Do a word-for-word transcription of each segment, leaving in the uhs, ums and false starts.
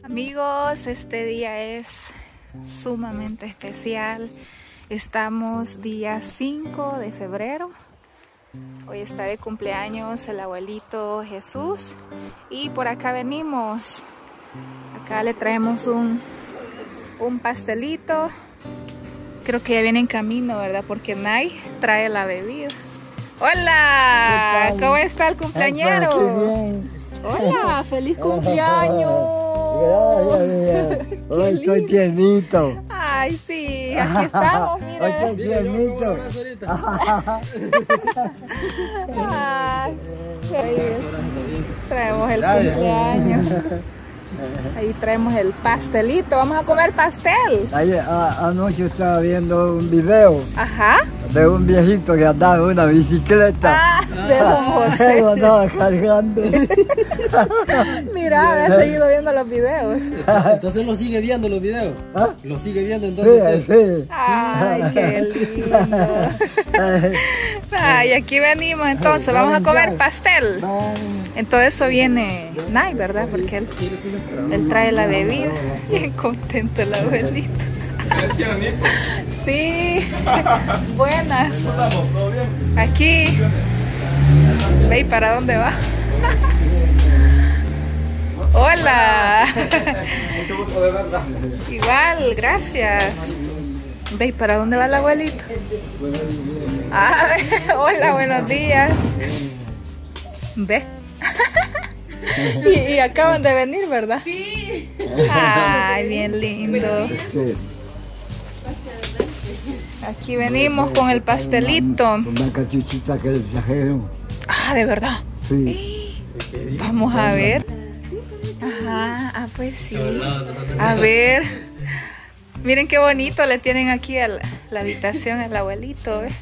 Amigos, este día es sumamente especial. Estamos día cinco de febrero. Hoy está de cumpleaños el abuelito Jesús. Y por acá venimos. Acá le traemos un, un pastelito. Creo que ya viene en camino, ¿verdad? Porque Nay trae la bebida. ¡Hola! ¿Cómo está el cumpleañero? ¡Hola! ¡Feliz cumpleaños! Gracias, mía. Hoy estoy tiernito. Ay, sí, aquí estamos, mira. Hoy estoy tiernito. Ay, ahí traemos el cumpleaños. Ahí traemos el pastelito. Vamos a comer pastel. Ayer, a, anoche estaba viendo un video. Ajá. De un viejito que andaba en una bicicleta. Ah, de Don José. Lo andaba cargando. Mira, he seguido viendo los videos. Entonces lo sigue viendo los videos. ¿Ah? Lo sigue viendo entonces. Sí, sí. Ay, qué lindo. Ay, aquí venimos entonces. Vamos a comer pastel. En todo eso viene Nay, ¿verdad? Porque él, él trae la bebida. Bien contento el abuelito. Sí. Buenas. Aquí. Ve, ¿para dónde va? Hola. Mucho gusto de verla. Igual, gracias. Ve, ¿para dónde va el abuelito? Ah, hola, buenos días. Ve. y, y acaban de venir, ¿verdad? Sí. Ay, bien lindo. Sí. Aquí venimos con el pastelito. Una cachuchita que le trajeron. Ah, ¿de verdad? Sí. Vamos a ver. Ajá, ah, pues sí. A ver. Miren qué bonito le tienen aquí a la, la habitación al abuelito, ¿eh?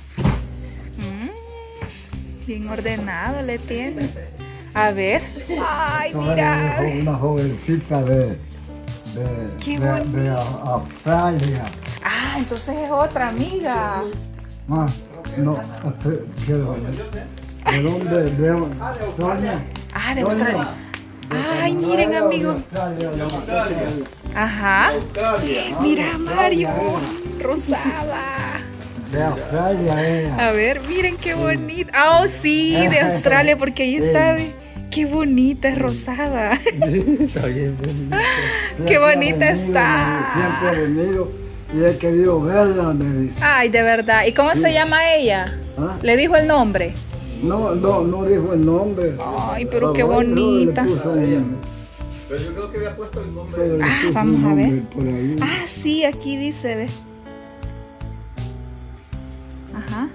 Mm, bien ordenado le tienen. A ver. Ay, mira. Una jovencita de, de, Qué de, bonito. de Australia. Ah, entonces es otra amiga. Ah, no, ¿qué, ¿de dónde? ¿De Australia? Ah, de Australia. Ay, miren, amigos. Ajá. Mira, Mario. Rosada. De Australia era. A ver, miren qué bonita. Ah, oh, sí, de Australia, porque ahí está. ve. Qué bonita, es rosada. Está bien, bien. Qué bonita Siempre está. Siempre he venido y he querido verla, me dice. Ay, de verdad. ¿Y cómo se llama ella? ¿Ah? ¿Le dijo el nombre? No, no, no dijo el nombre. Ay, pero qué bueno, le bonita. puso un- Pero yo creo que había puesto el nombre. pero le Ah, puso vamos un a ver. nombre por ahí. Ah, sí, aquí dice, ve. Ajá.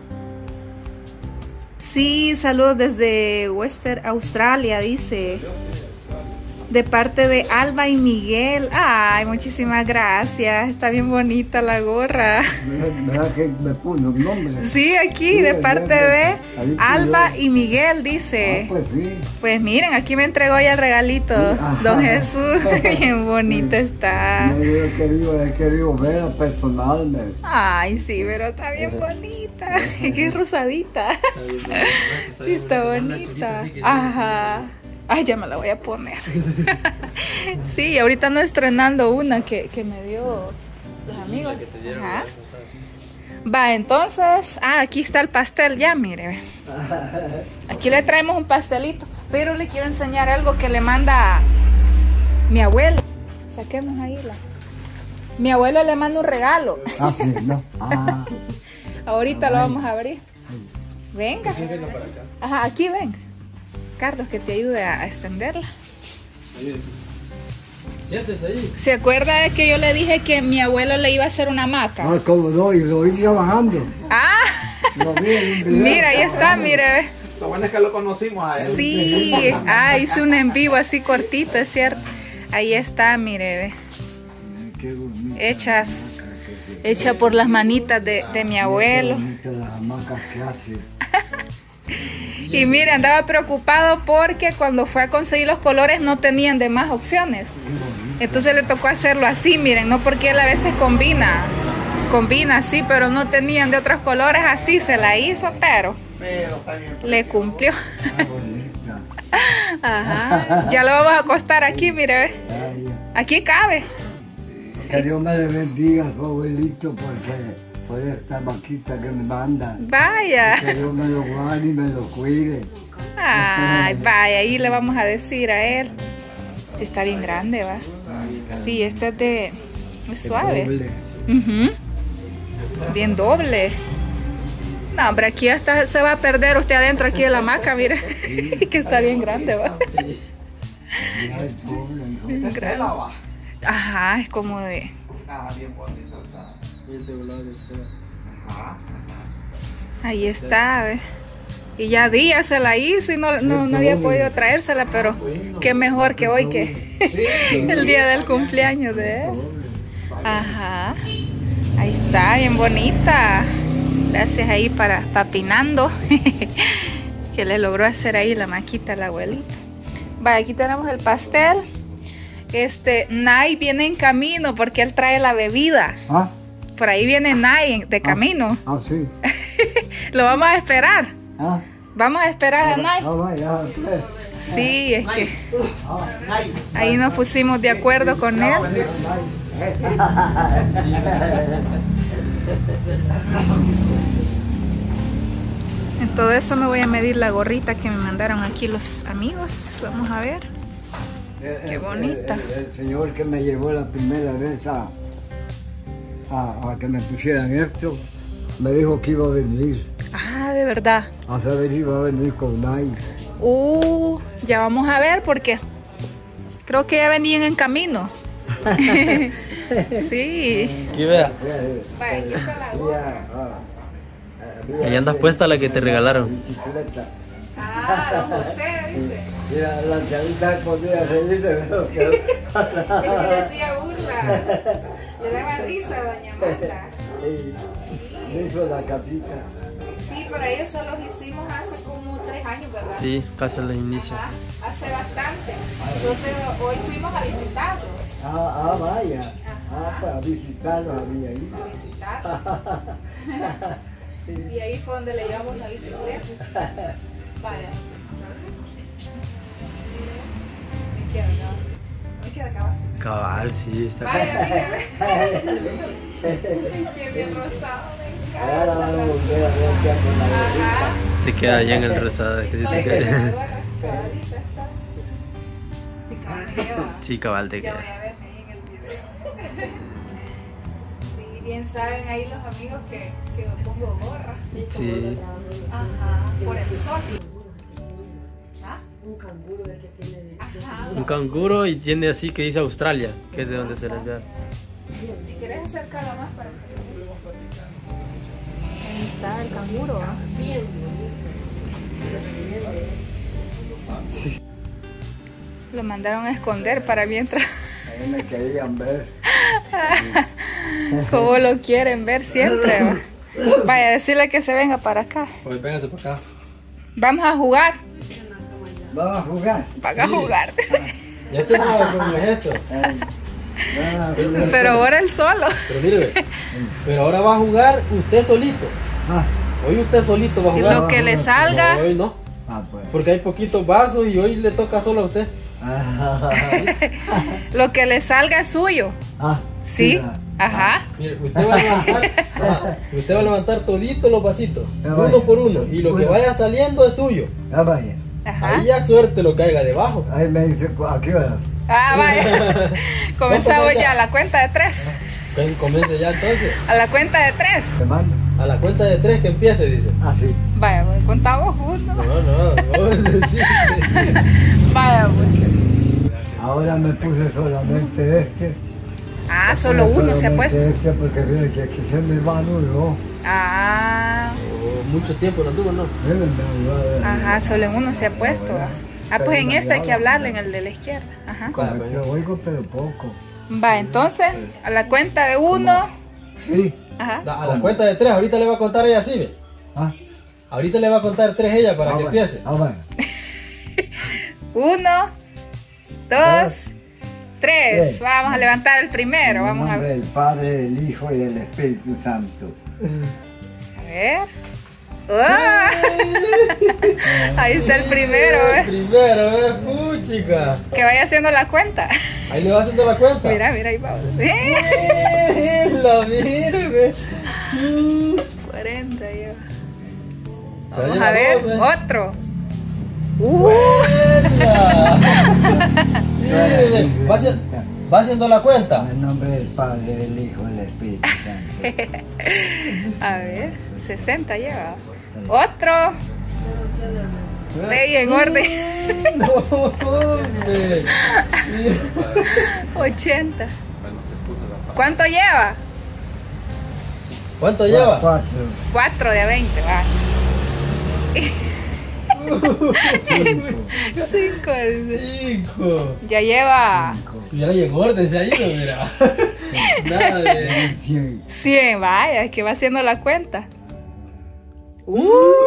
Sí, saludos desde Western Australia, dice. De parte de Alba y Miguel. Ay, muchísimas gracias. Está bien bonita la gorra. ¿Verdad que me puso el nombre? Sí, aquí, Sí, de ahí parte anda. de Ahí Alba pidió. y Miguel, Ah, dice. pues sí. Pues miren, aquí me entregó ya el regalito, Ajá. don Jesús. Bien bonita está. No, yo he querido, he querido verla personalmente. Ay, sí, pero está bien bonita. Qué rosadita. Sí, está bonita. Ajá. Ay, ya me la voy a poner. Sí, ahorita ando estrenando una que, que me dio los amigos. Ajá. Va, entonces, ah, aquí está el pastel ya, mire. Aquí le traemos un pastelito, pero le quiero enseñar algo que le manda mi abuelo. Saquemos ahí la. Mi abuelo le manda un regalo. Ah, sí, no. Ah, Ahorita lo vamos a abrir. Venga. Ajá, aquí ven. Carlos, que te ayude a, a extenderla. Siéntese ahí. ¿Se acuerda de que yo le dije que mi abuelo le iba a hacer una hamaca? ah, como no, y lo vi trabajando. Ah, Lo vi en un video. mira, ahí está, mire. ve. Lo bueno es que lo conocimos a él. Sí, ah, hice un en vivo así cortito, es cierto. Ahí está, mire, ve. Qué bonito. Hechas, hecha por las manitas de, de mi abuelo. Qué bonitas las hamacas que hace. Y mire, andaba preocupado porque cuando fue a conseguir los colores no tenían de más opciones. Entonces le tocó hacerlo así, miren, no porque él a veces combina, combina así, pero no tenían de otros colores así, se la hizo, pero Pero está bien. le cumplió. Qué bonita. Ajá. Ya lo vamos a acostar aquí, mire, ve. Ah, ella. Aquí cabe. Que Dios me le bendiga a su abuelito porque por esta vaquita que me manda. Vaya. Que Dios me lo guarde y me lo cuide. Ay, vaya, ahí le vamos a decir a él. Sí, está bien grande, va. Sí, este es de... es suave. Doble. Ujú. Bien doble. No, hombre, aquí hasta se va a perder usted adentro aquí de la hamaca, mire. Que está bien grande, va. Ay, pobre, hijo. Bien grande. Ajá, es como de... Ah, bien bonito está. El de volado del cero. Ajá. Ahí está, ¿ves? Y ya día se la hizo y no, no, no había podido traérsela, pero qué mejor que hoy que el día del cumpleaños de él. Ajá. Ahí está, bien bonita. Gracias ahí para Papinando, que le logró hacer ahí la maquita a la abuelita. Vaya, aquí tenemos el pastel. Este, Nay viene en camino porque él trae la bebida. ¿Ah? Por ahí viene Nay de camino. Ah, sí. Lo vamos a esperar. Ah, Vamos a esperar a Nay. ah, vaya, pues. Sí, es que Ah, ahí nos pusimos de acuerdo con él. En todo eso me voy a medir la gorrita que me mandaron aquí los amigos. Vamos a ver. Qué bonita. El, el, el señor que me llevó la primera vez a, a, a que me pusieran esto, me dijo que iba a venir. Ah, de verdad. A saber, iba a venir con Nay. Uh, ya vamos a ver porque creo que ya venían en camino. Sí. Aquí vea. Vaya, aquí está la gorra. Ahí andas puesta la que te regalaron. Ah, don José, dice. Mira, la ancianita podía reírse, pero que... Es que le hacía burla. Le daba risa a doña Marta. Sí, me hizo la casita. Sí, pero ellos se los hicimos hace como tres años, ¿verdad? Sí, casi al inicio. Ajá, hace bastante. Entonces hoy fuimos a visitarlos. Ah, ah, vaya. Ah, para visitarlos había ido. A visitarlos. Y ahí fue donde le llevamos la bicicleta. Vaya. Me queda acá. Me queda acá. Cabal, sí, está Vaya, mírale. Qué bien rosado, me Ahora vamos a encanta. volver a ver qué con la gorrita. Ajá. Te queda allá en el rosado. Que sí Está te bien, la queda. gorra, cabadita está. Sí, cabal, Sí, cabal, te ya voy queda. a verme ahí en el video. Sí, bien saben ahí los amigos que, que me pongo gorra. Sí. Ajá, por el sol. ¿Ah? Un canguro el que tiene de... Ajá. Un canguro y tiene así que dice Australia, que es de donde se les ve. Si quieres acercarlo más para que ahí está el canguro. ¿Ah? Bien, Lo mandaron a esconder para mientras. Ahí me querían ver. Como lo quieren ver siempre. ¿Va? Vaya, decirle que se venga para acá. Oye, véngase para acá. Vamos a jugar. ¿Vamos a jugar? Van a jugar. Ya te sabes cómo es esto. Eh, vamos a jugar. Pero ahora él solo. Pero mire, ve, pero ahora va a jugar usted solito. Ah, Hoy usted solito va a Y jugar. lo que le salga. No, hoy no, ah, pues. porque hay poquitos vasos y hoy le toca solo a usted. Ah, Lo que le salga es suyo. ah, ¿Sí? ah. Ajá. Mire, usted va a levantar, ajá, usted va a levantar toditos los vasitos, Ya uno vaya. por uno, y lo que Uno. vaya saliendo es suyo. Ah, vaya. Ajá. Ahí ya suerte lo caiga debajo. Ahí me dice, ¿a qué hora? Ah, vaya. Comenzamos ya a la cuenta de tres. Ven, comience ya entonces. A la cuenta de tres. Te mando. A la cuenta de tres que empiece, dice. Ah, sí. Vaya, pues, contamos juntos. No, no, no, sí. Vaya, pues. Ahora me puse solamente este. Ah, Me solo puse uno se ha solamente puesto. Este porque veo que aquí se me va no. Ah, Oh, mucho tiempo no tuvo, ¿no? ajá, solo en uno se ha puesto. ¿Va? Ah, pues en este hay que hablarle, en el de la izquierda. Ajá. Como te oigo, pero poco. Va, entonces, a la cuenta de uno. Sí. Ajá. A la cuenta de tres, ahorita le va a contar ella así, ve. Ah, Ahorita le va a contar tres ella para ah, que vaya. empiece. Ah, vaya. Uno, dos, tres. Tres. Vamos a levantar el primero. Vamos a En el nombre ver. del Padre, del Hijo y del Espíritu Santo. A ver. ¡Ah! Ahí está el primero, El ¿eh? primero, ¿eh? Puchica. Que vaya haciendo la cuenta. Ahí le va haciendo la cuenta. Mira, mira, ahí va. ¿Eh? La mire, ve. cuarenta ya. Ya Vamos lleva a ver, dos, ve. otro. ¡Uh! ¡Buena! Mire, ve. Va haci- va haciendo la cuenta. En nombre del Padre, del Hijo, del Espíritu Santo. A ver, sesenta lleva. Otro. Ve y en orden. No, hombre. Mira. ochenta. ¿Cuánto lleva? ¿Cuánto lleva? Cuatro. cuatro de a veinte, va. cinco. Cinco. Ya lleva Mira, y en orden se ha ido, mira. Nada de. Cien. cien, vaya, es que va haciendo la cuenta. Uh.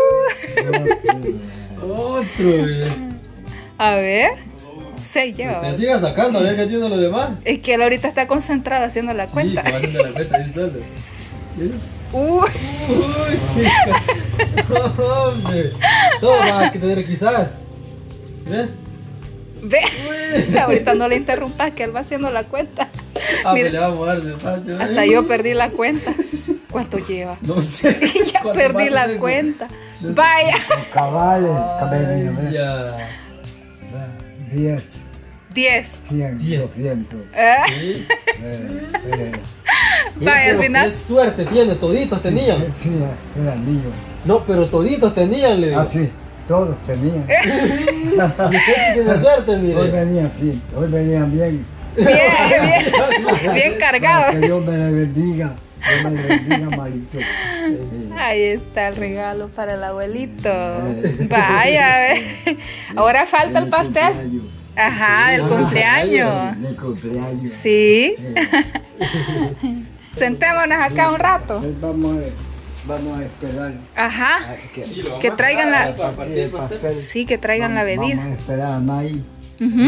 Otro, mira. A ver, seis lleva. Te sigas sacando, a ver qué tiene los demás. Es que él ahorita está concentrado haciendo la cuenta. Sí, que va haciendo la cuenta bien solo. Mira. Uh. Uy, chica. Hombre. Todo va a tener quizás. ¿Ves? Ve, Uy. ahorita no le interrumpas que él va haciendo la cuenta. Ah, Mira, pues le vamos a dar despacio. hasta yo perdí la cuenta. ¿Cuánto lleva? No sé. Ya ¿Cuánto perdí más la tengo? cuenta. Vaya. Cabales, cabello, Ay, ¿ves? ya. Diez, diez. cien, Diez. doscientos. Eh, Sí. Eh, eh, Mira, Vaya, al pero final. qué suerte tiene, toditos tenían. Sí, era mío. No, pero toditos tenían, le digo. Ah, sí, todos tenían. Y usted sí tiene suerte, Hoy mire. venían, sí, hoy venían bien. Bien, bien, bien cargado. Que Dios me le bendiga. Dios me le bendiga, malito. Sí. Ahí está el regalo para el abuelito. Vaya, ve. Ahora falta el Mi pastel. cumpleaños. Ajá, del Ah, cumpleaños. Mi cumpleaños. Sí. Eh, Sentémonos acá un rato. Entonces vamos a, vamos a esperar Ajá. a que, Que traigan la. a partir del pastel. Sí, que traigan la bebida. Vamos a esperar a May. Ujú.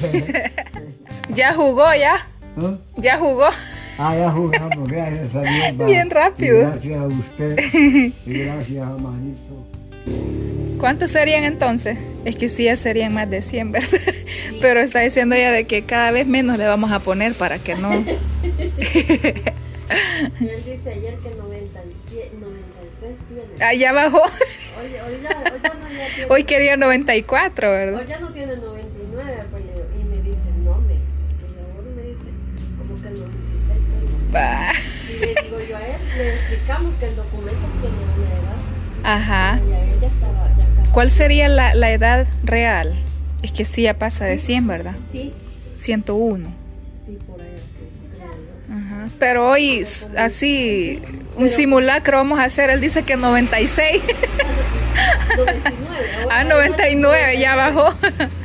Ya jugó, ya. ¿No? Ya jugó. Ah, ya jugamos, gracias a Dios. va. Bien rápido. Y gracias a usted. Y gracias a Marito. ¿Cuántos serían entonces? Es que sí, ya serían más de cien, ¿verdad? Pero está diciendo ella de que cada vez menos le vamos a poner para que no. Él dice ayer que noventa y siete, noventa y seis tiene. Ah, ya bajó. Hoy, hoy, ya, hoy ya no ya tiene. Hoy quería noventa y cuatro, Hoy ¿verdad? ya no tiene noventa y nueve, pues, le digo, y me dice, no, me dice, que ahora me dice, como que el noventa y seis tengo. Va. Y le digo yo a él, le explicamos que el documento tiene una edad. Ajá. Y a él ya estaba, ya estaba. ¿Cuál sería la, la edad real? Es que sí, ya pasa de cien, ¿verdad? Sí, ciento uno. sí, por ahí sí, creo yo. Ajá. Pero hoy, s- así, un simulacro vamos a hacer. Él dice que noventa y seis. noventa y nueve. ahora Ah, es noventa y nueve, ya bajó.